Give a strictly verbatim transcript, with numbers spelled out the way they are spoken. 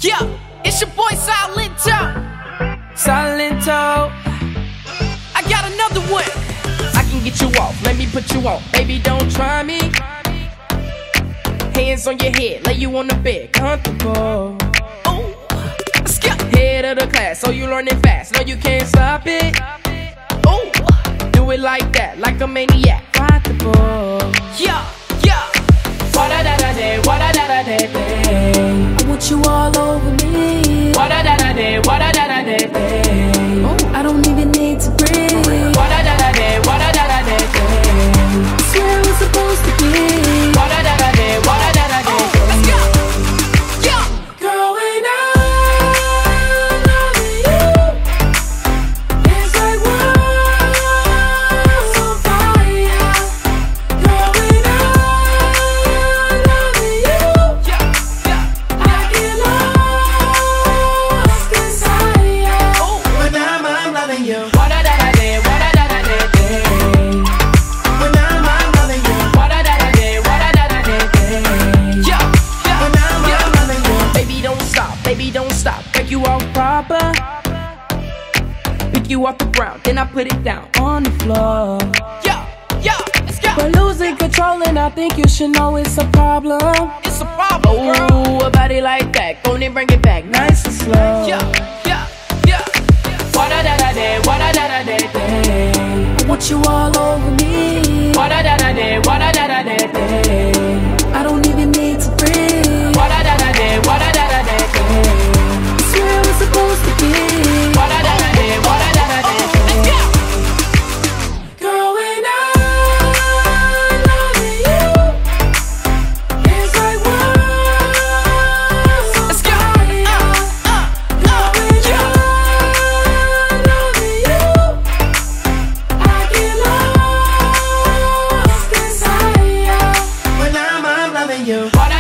Yeah, it's your boy Silentó. Silentó. I got another one. I can get you off, let me put you on. Baby, don't try me. Hands on your head, lay you on the bed, comfortable. Ooh, let's go. Head of the class, so you learning fast. No, you can't stop it. Ooh, do it like that, like a maniac. Ride the ball. Yeah, yeah. Wada da da da, wada da da da da. I want you all over me. Wada da da da, wada da da da da. I don't even need to breathe. Wada da da da, wada da da da da. It's where we're supposed to be. Wada da da da, wada da da da. Let's go. Yeah. Girl, when I love you, it's like world's on fire. Girl, when I love you, Yeah, yeah. I get lost inside. Ooh, When I'm, I'm loving you. Wada da da da, wada da da da da. When I'm, I'm loving you. Wada da da da, wada da da da da. yeah, yeah. When I'm, I'm loving you. Baby, don't stop, baby, don't stop. Break you off proper. Pick you off the ground, then I put it down on the floor. Yeah, yeah, let's go. We're losing control and I think you should know it's a problem. It's a problem, girl. Ooh, a body like that, go and bring it back, nice and slow. Yeah, yeah, yeah. Wada da da da, wada da da da da. I want you all over me. Wada da da da, wada da da da da. I don't even need to breathe. Wada da da da, wada da da da da. It's where we're supposed to be. Wada da da da, wada da da da. Let's go. Girl, when I love you, it's like world's on Let's go. fire. Uh, uh, Girl, when yeah. I love you, I get lost inside. When I'm, I'm loving you. Wada